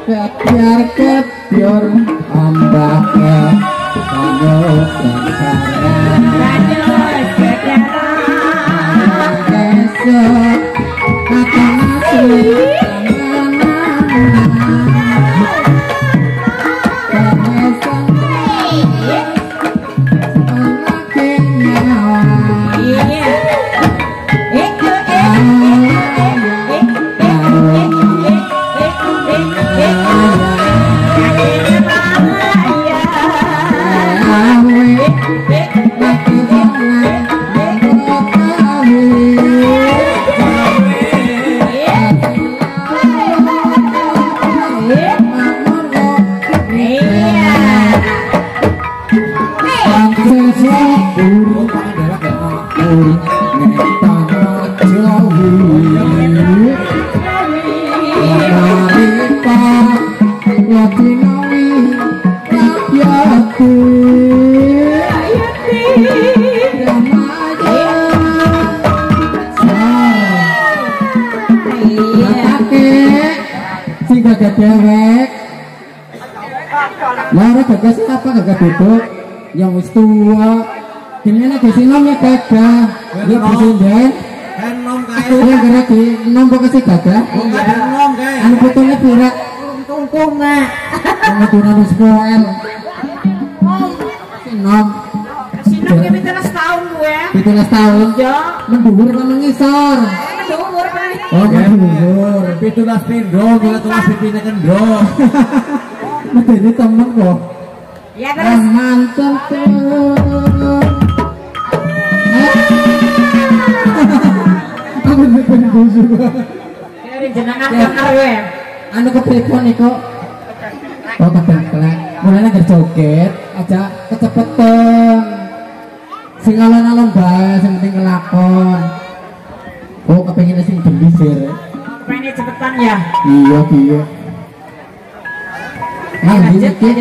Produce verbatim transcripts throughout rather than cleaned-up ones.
biar kebiar ambaknya kamu sekarang esok akan masuk dewek lara gagah siapa gagah duduk yang wis tua gimana ke sinom ya gagah dia presiden enom kaya dia gara di enom pokok si gagah enom kaya anu putungnya pura tungkung nak anu turun sekoel sinom sinom ya bitelas tahun gue bitelas tahun ya menduhur apa mengisor menduhur pak oh menduhur bitelas pindro kita tulas pipinya kendro ini temen kok ya terus mantan tuh aku bikin busuk dari jenengan kakar we anu kepripun niku oh kebetulan mulanya gerjoget aja kecepetan sing alon-alon bae sing penting kelakon oh kepengin sing gembisir kepengin cepetan ya iya iya ah iki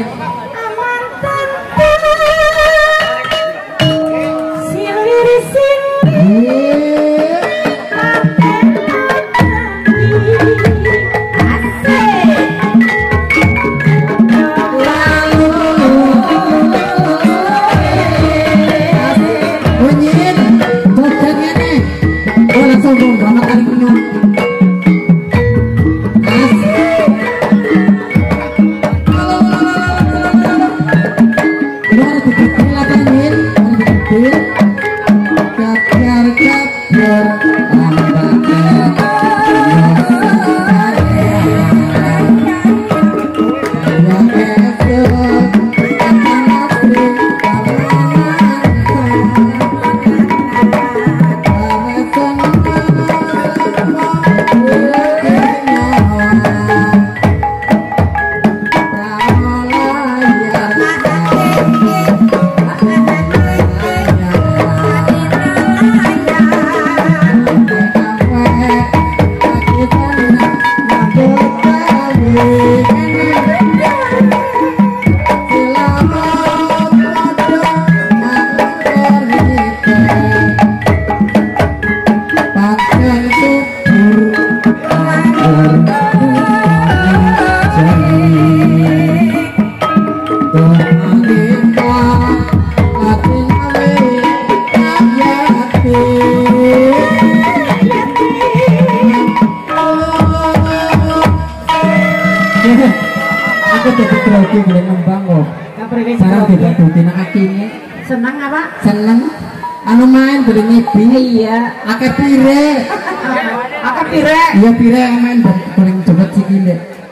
senang apa? Seneng anu main beli ngibi iya akeh pire akeh pire iya pire main paling cepet sikile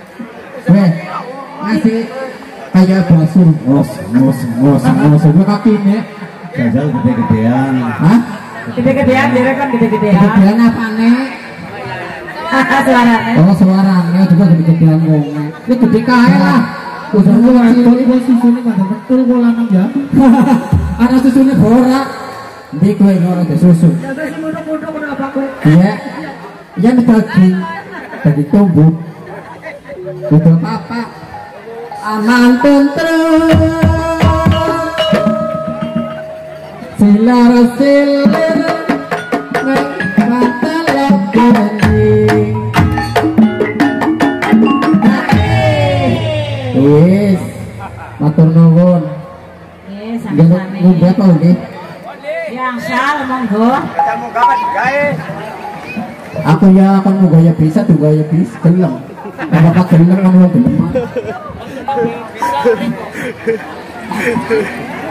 weh ngasih kayak basur ngos ngos ngos ngos gue kakine jajal gede-gedean hah? Gede-gedean direkan gede-gedean gede-gedean apa nih? suaranya oh suaranya juga gede-gedean ngomongnya ini gede kaya lah udah lu betul itu susunya pada betul gue lanang ya ada susunya borak di kue ngorong ke susu iya iya nih daging daging tumbuk udah apa aman tentrem silar silar mata lagi Yes. Matur nuwun. Nggih, Jaluk sami-sami. munggah to nggih. Yang sal monggo. Aku ya akan mau gaya bisa tuh gaya bis gelem. Apa gelem kan mau gelem.